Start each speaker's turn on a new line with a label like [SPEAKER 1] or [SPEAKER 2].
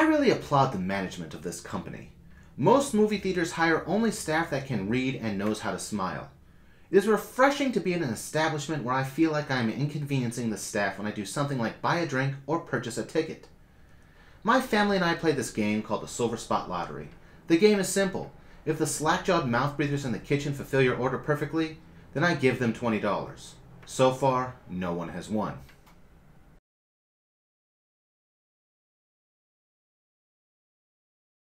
[SPEAKER 1] really applaud the management of this company. Most movie theaters hire only staff that can read and knows how to smile. It is refreshing to be in an establishment where I feel like I am inconveniencing the staff when I do something like buy a drink or purchase a ticket. My family and I play this game called the Silverspot Lottery. The game is simple. If the slack-jawed mouth breathers in the kitchen fulfill your order perfectly, then I give them $20. So far, no one has won.